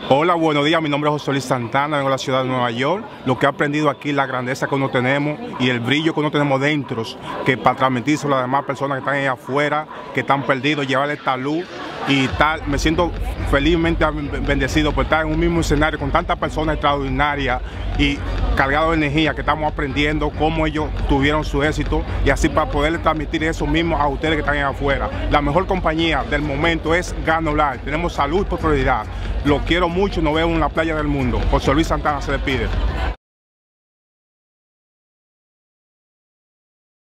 Hola, buenos días, mi nombre es José Luis Santana, vengo de la ciudad de Nueva York. Lo que he aprendido aquí, la grandeza que uno tenemos y el brillo que uno tenemos dentro, que para transmitirse a las demás personas que están ahí afuera, que están perdidos, llevarle esta luz y tal. Me siento felizmente bendecido por estar en un mismo escenario con tantas personas extraordinarias y cargados de energía, que estamos aprendiendo cómo ellos tuvieron su éxito y así para poderle transmitir eso mismo a ustedes que están ahí afuera. La mejor compañía del momento es Ganolar. Tenemos salud y prosperidad. Lo quiero mucho, nos vemos en la playa del mundo. José Luis Santana se despide.